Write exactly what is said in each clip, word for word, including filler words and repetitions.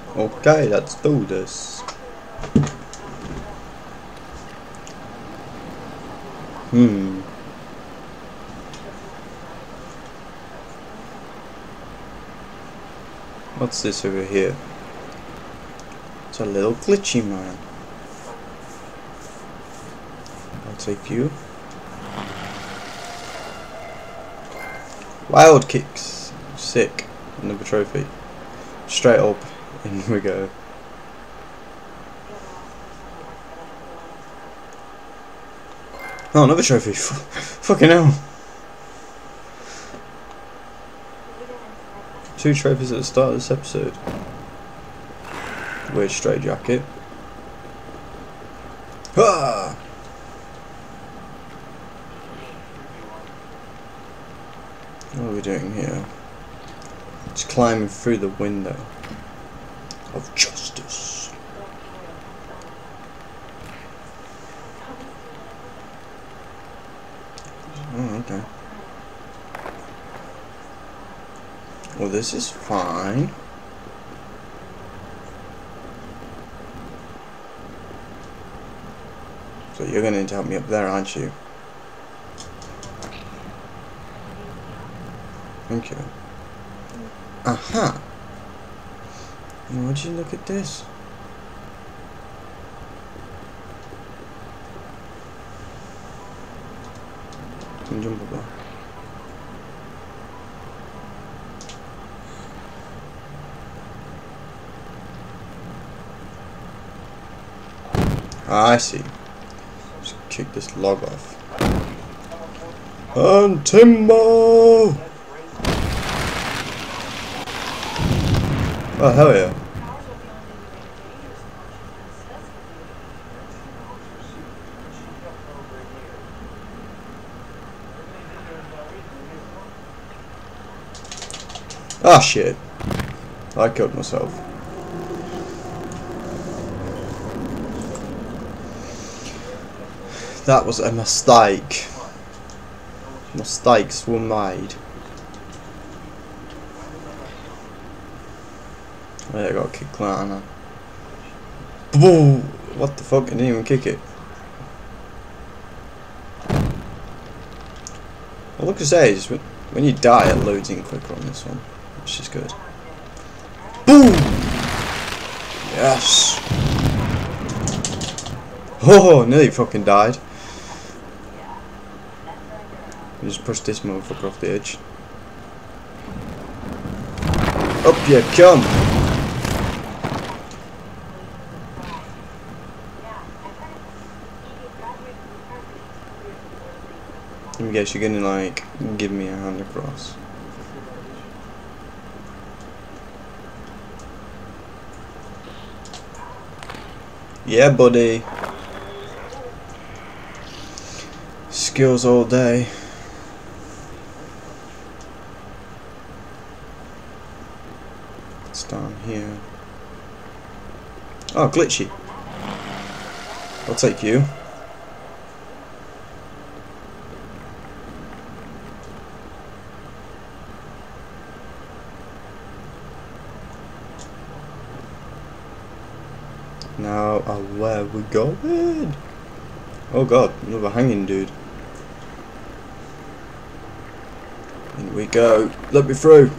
Okay, let's do this. Hmm. What's this over here? It's a little glitchy man. I'll take you. Wild kicks. Sick. Another trophy. Straight up. In we go. Oh, another trophy. Fucking hell. Two trophies at the start of this episode. Weird straight jacket. Ah! What are we doing here? Just climbing through the window of justice. Oh, okay. Well, this is fine. So you're going to need to help me up there, aren't you? Thank you. Aha! And would you look at this? Can jump over. Ah, I see. Just kick this log off. And Timbo! Oh, hell yeah. Ah, shit. I killed myself. That was a mistake. Mistakes were made. Oh, yeah, I got kicked that, haven't I? Boom! What the fuck? I didn't even kick it. Well, look, I say, is when you die, it loads in quicker on this one, which is good. Boom! Yes! Oh, nearly fucking died. I just pushed this motherfucker off the edge. Up you come! I guess you're gonna like give me a hand across. Yeah, buddy. Skills all day. It's down here. Oh, glitchy. I'll take you. Now, uh, where we going? Oh god, another hanging dude. In we go. Let me through.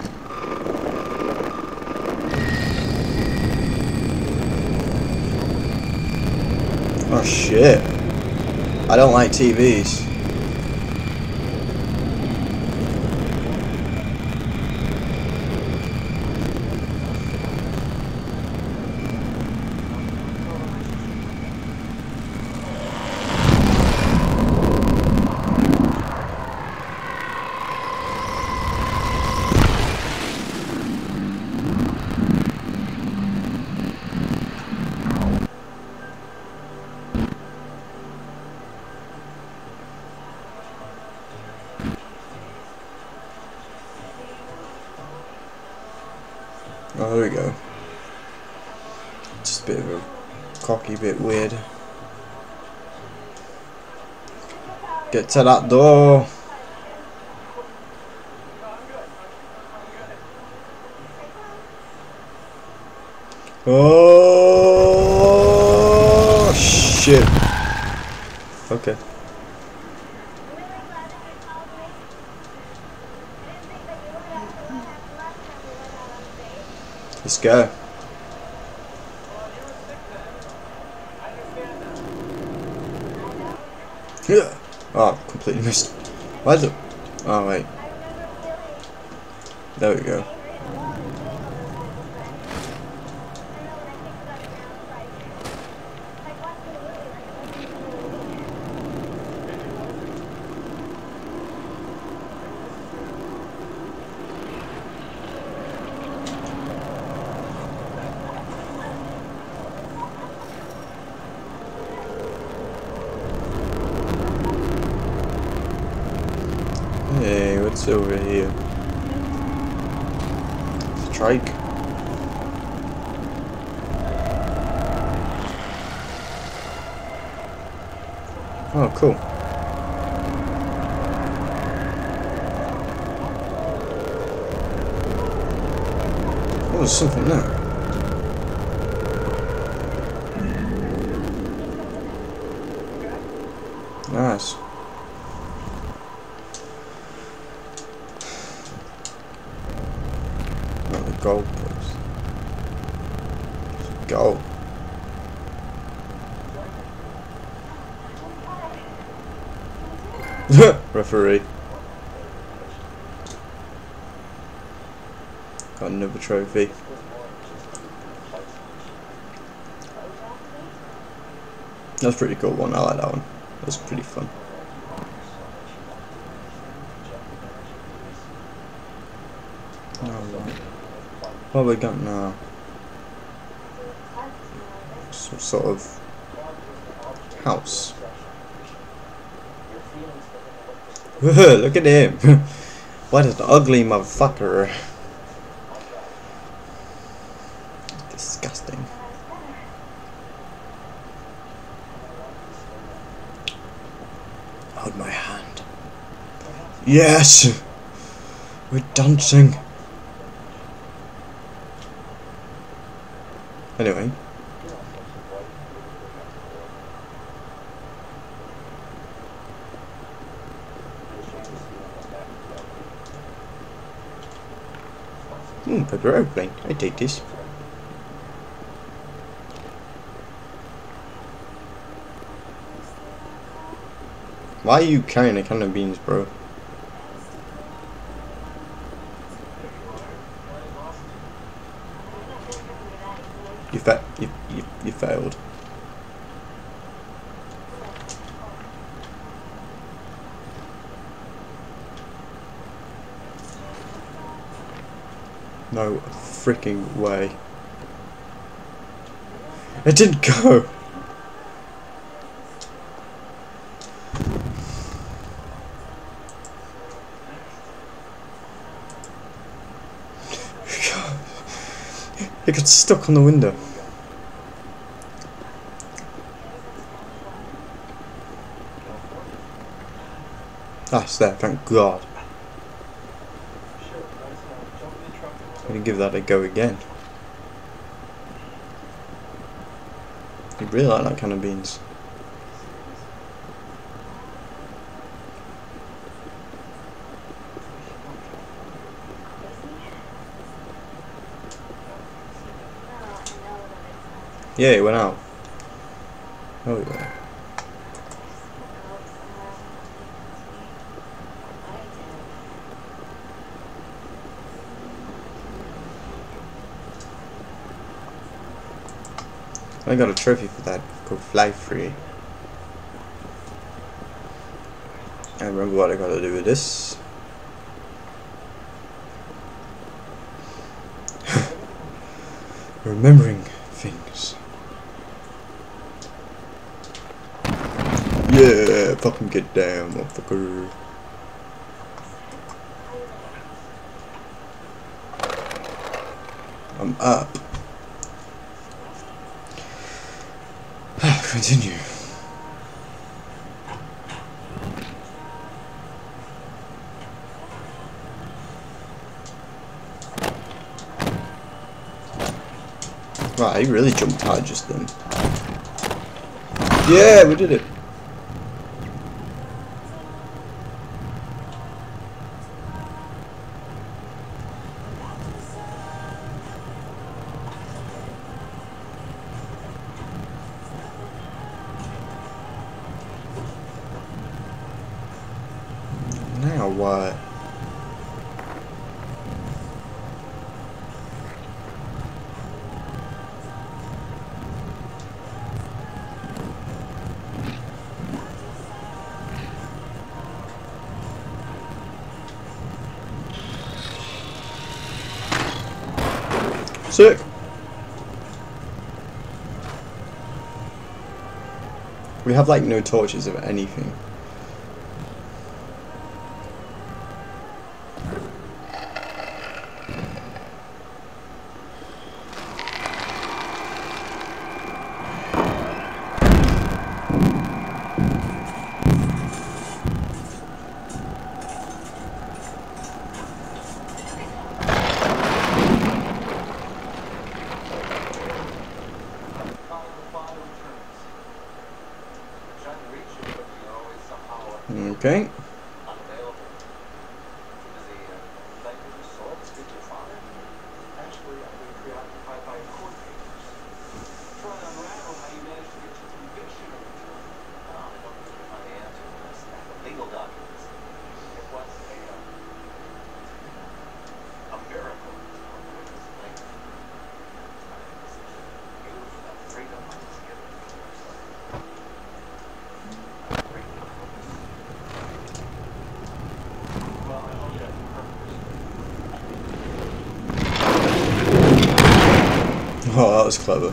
Oh shit. I don't like T Vs. Oh, there we go. Just a bit of a cocky, bit weird. Get to that door. Oh shit. Okay. Let's go. Yeah. Oh, completely missed. Why the? Oh wait. There we go. Hey, what's over here? Strike. Oh, cool. Oh, there's something there. Nice. Not the gold post. Gold. Referee. Got another trophy. That's a pretty cool one. I like that one. That's pretty fun. Alright. What have we got now? Some sort of house. Look at him. What an ugly motherfucker. Disgusting. Hold my hand. Yes! We're dancing. Anyway. Hmm, paper airplane. I take this. Why are you carrying a can of beans, bro? You fa you, you you failed. No freaking way. It didn't go. It got stuck on the window. Ah, it's there, thank God. I'm gonna give that a go again. You really like that kind of beans. Yeah, it went out. Oh, it went out. I got a trophy for that called Fly Free. I remember what I gotta do with this. Remembering things. Yeah, fucking get down, motherfucker. I'm up. Continue. Right, he really jumped high just then. Yeah, we did it. Now what? Sick. We have like no torches of anything. Okay. Oh, that was clever.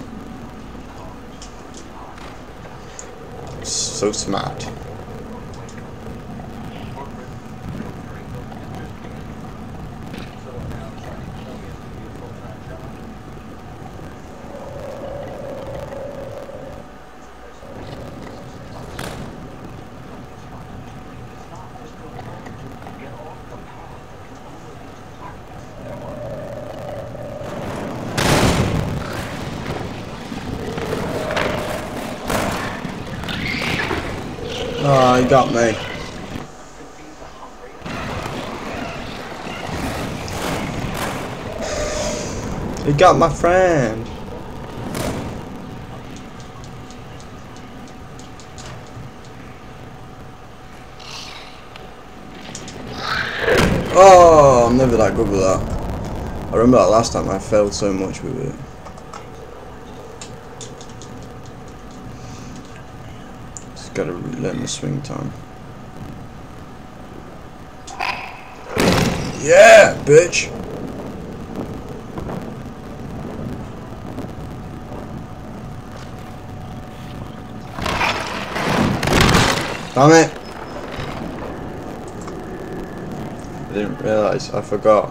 So smart. Oh, he got me. He got my friend. Oh, I'm never that good with that. I remember that last time I failed so much with it. Gotta learn the swing time. Yeah, bitch. Damn it. I didn't realise, I forgot.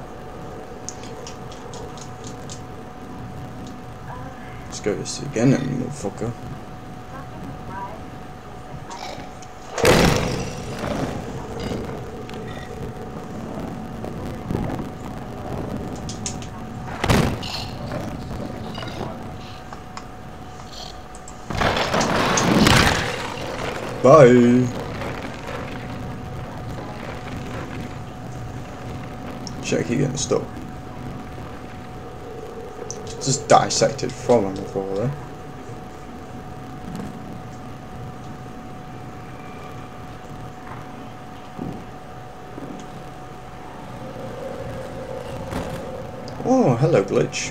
Let's go this again then, motherfucker. Bye. Should I keep getting stuck? Just dissected from on the floor there. Oh, hello, glitch.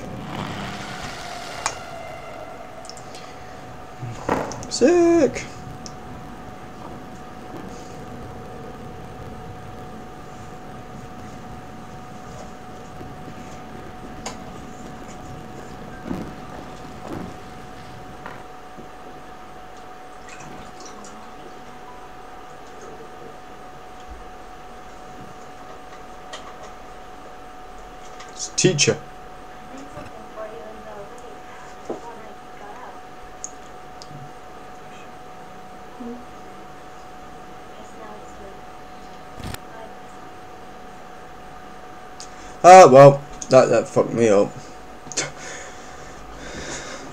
Sick. Teacher. Ah, well, that that fucked me up.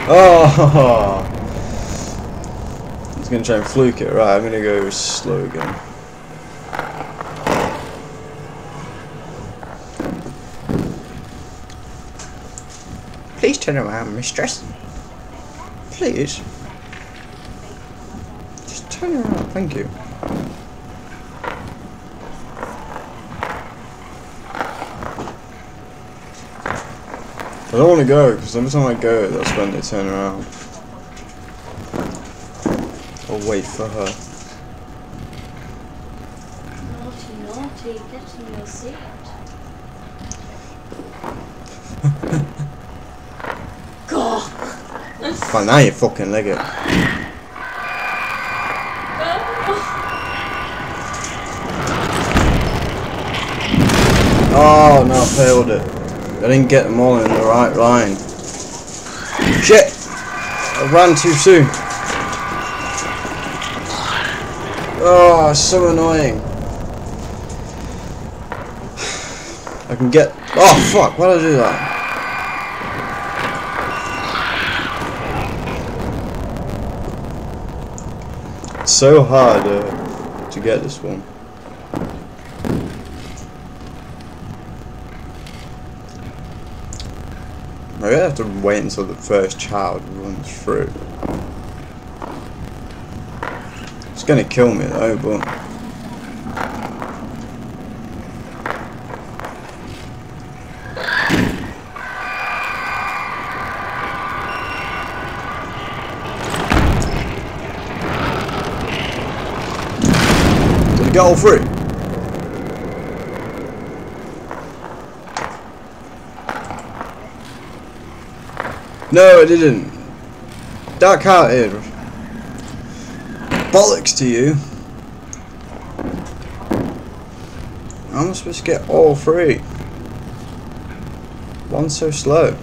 Oh! He's gonna try and fluke it. Right, I'm gonna go slow again. Please turn around, mistress. Please. Just turn around, thank you. I don't want to go, because every time I go, that's when they turn around. I'll wait for her. Naughty, naughty, get in your seat. God! Fine, now you fucking leg it. Oh, no, I failed it. I didn't get them all in the right line. Shit! I ran too soon. Oh, so annoying. I can get... Oh, fuck, why did I do that? It's so hard uh, to get this one. Maybe I have to wait until the first child runs through. It's gonna kill me though, but... Did it get all through? No, it didn't. Dark hearted. Bollocks to you. How am I supposed to get all three? One's so slow.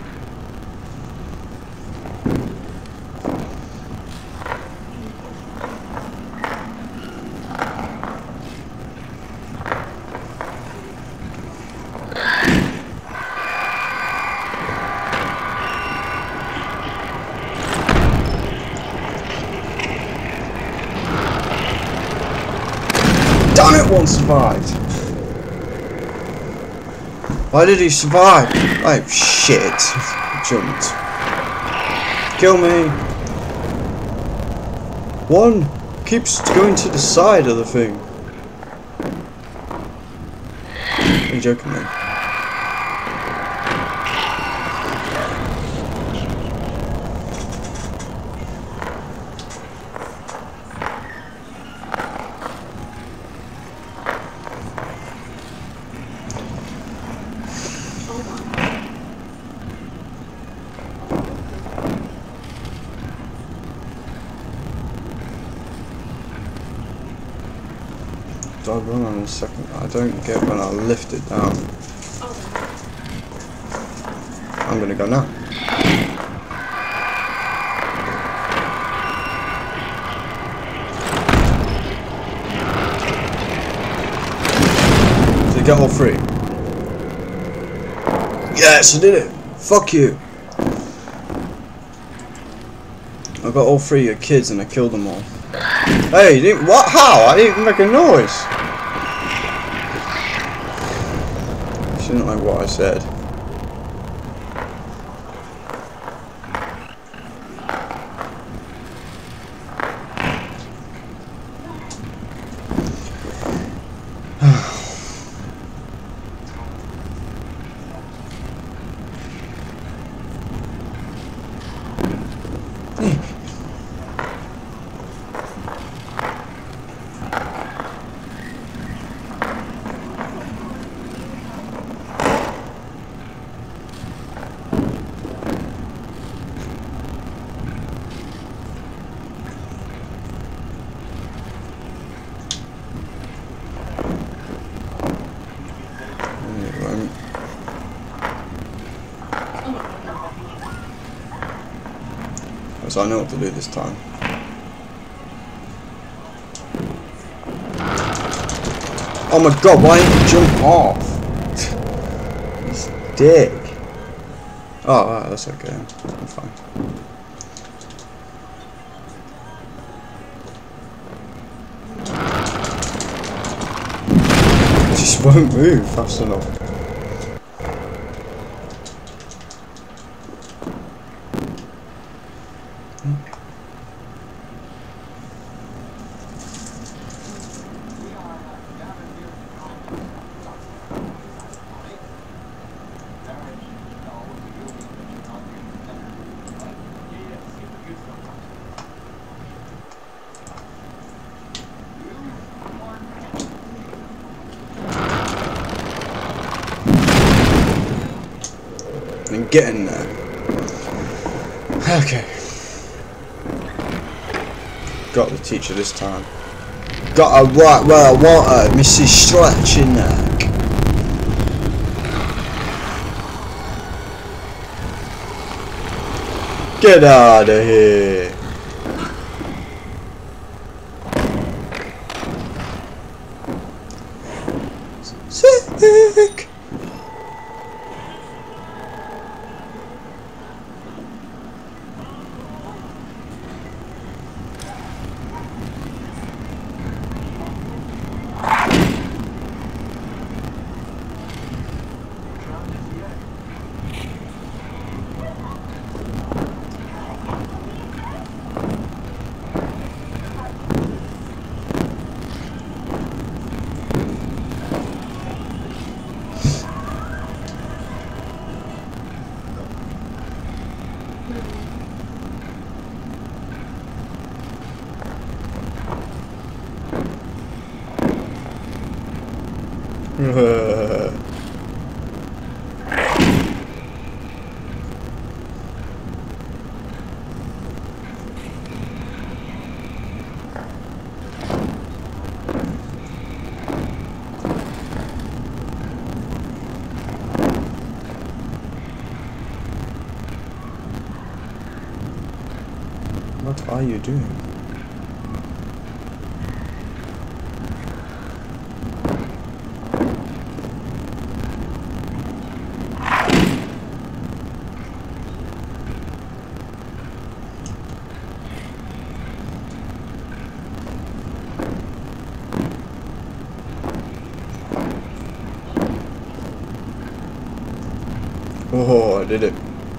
Damn it, one survived. Why did he survive? Oh shit. Jumped. Kill me. One keeps going to the side of the thing. Are you joking me? Do I run on a second? I don't get when I lift it down. I'm gonna go now. Did I get all three? Yes, I did it! Fuck you! I got all three of your kids and I killed them all. Hey, you didn't, what? How? I didn't even make a noise. She didn't like what I said. So I know what to do this time. Oh my god, why didn't you jump off? This dick. Oh, alright, that's okay. I'm fine. It just won't move fast enough. And get in there. Okay. Got the teacher this time. Got her right where I want her, Missus Stretching-Neck. Get out of here. Sick. What are you doing? Oh, I did it.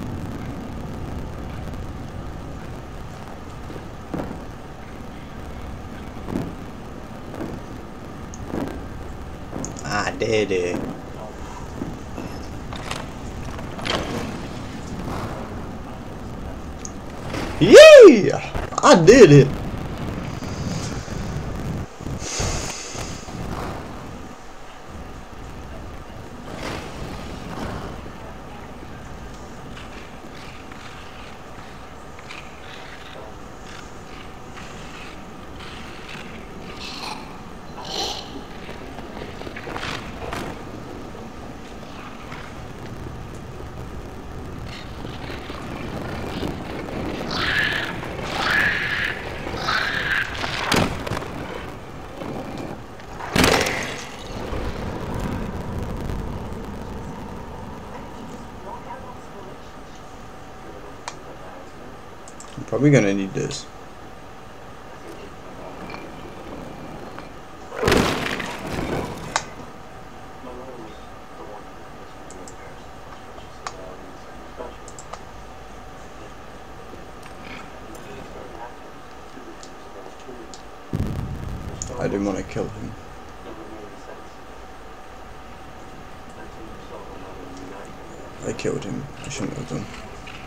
I did it. Yeah! I did it! I'm probably gonna need this. I didn't want to kill him. I killed him. I shouldn't have done.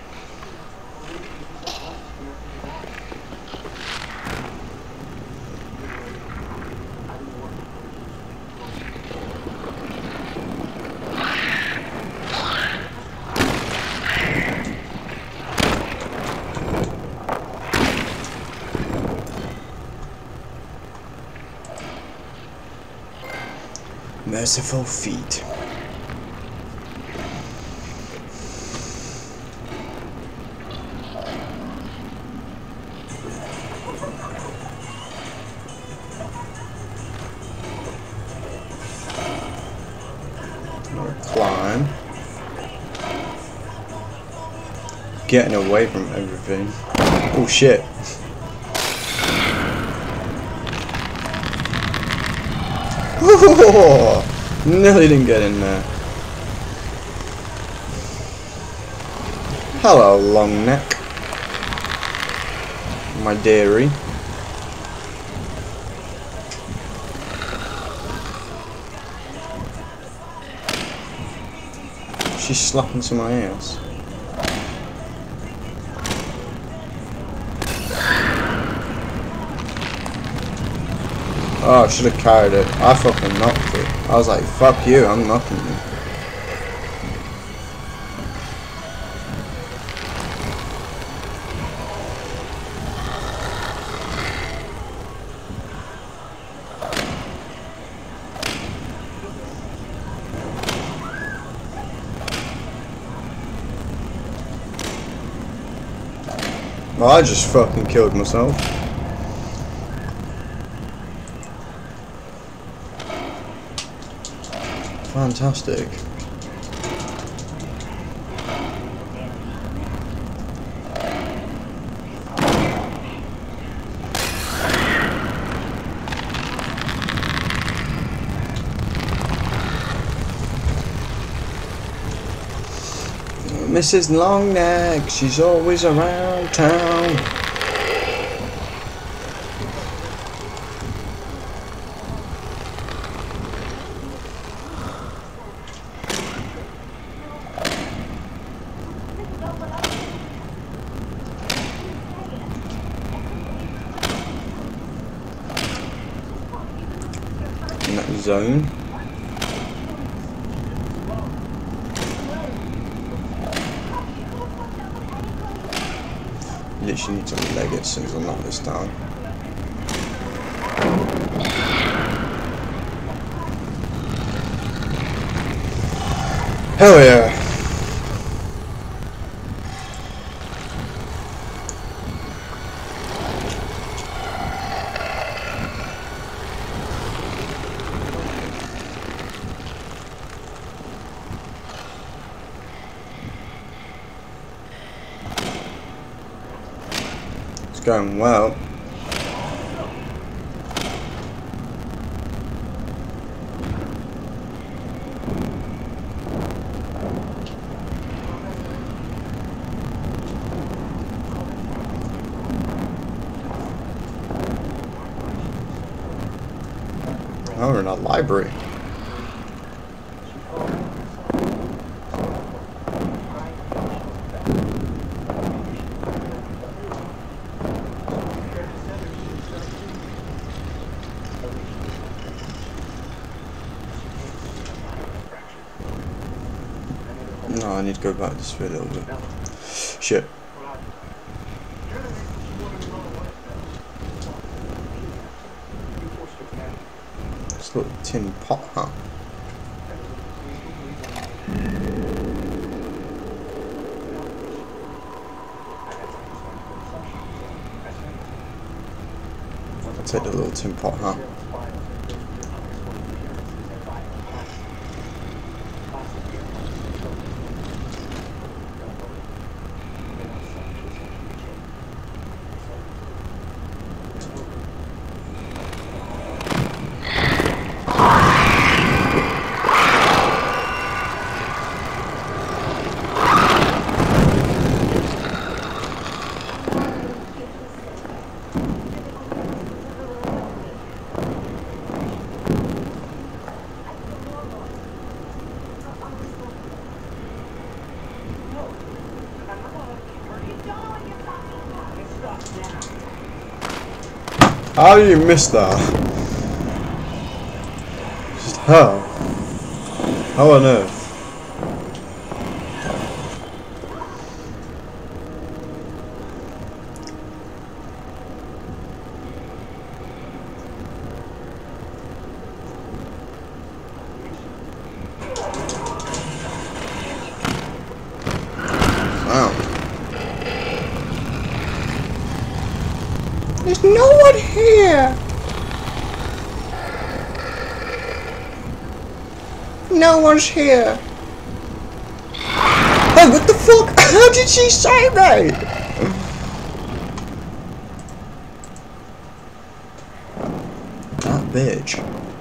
Merciful feet. Climb. getting away from everything. Oh shit. Oh, nearly didn't get in there. Hello, long neck. My dearie. She's slapping to my ass. Oh, I should have carried it. I fucking knocked it. I was like, fuck you, I'm knocking you. Well, I just fucking killed myself. Fantastic. Missus Longneck, she's always around town. In that zone. Literally need to leg it as soon as I knock this down. Hell yeah! It's going well. Oh, we're in a library. No, I need to go back this way a little bit. Shit. This little tin pot, huh? I'll take the little tin pot, huh? How do you miss that? Just how? How on earth? Wow. There's no one here! No one's here! Hey, what the f- fuck? How did she say me? That bitch.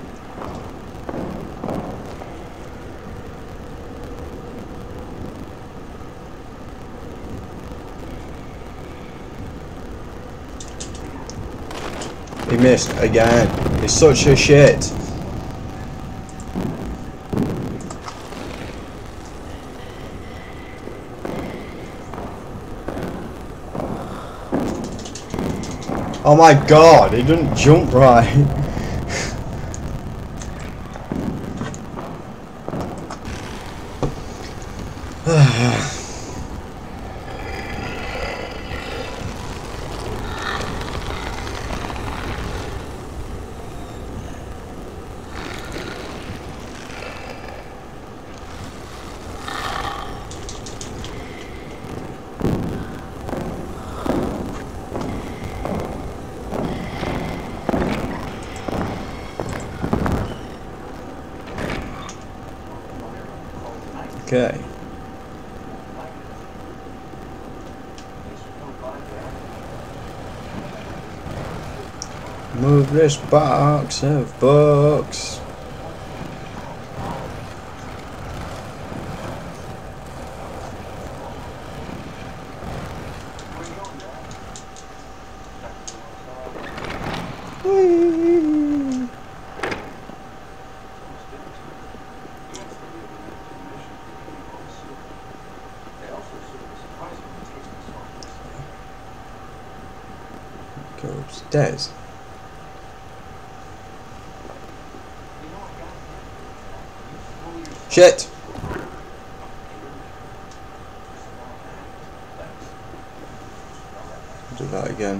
He missed again. He's such a shit. Oh my god, he didn't jump right. Okay. Move this box of books. Whee! Go upstairs. Shit! Do that again.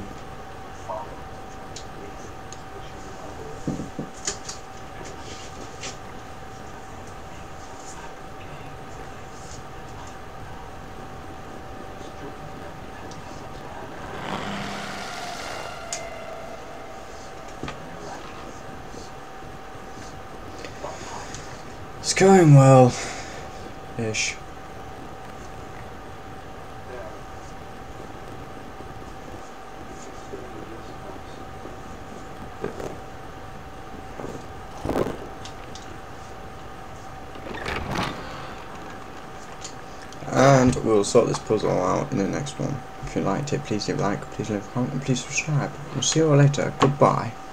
It's going well, ish. And we'll sort this puzzle out in the next one. If you liked it, please leave a like, please leave a comment, and please subscribe. We'll see you all later. Goodbye.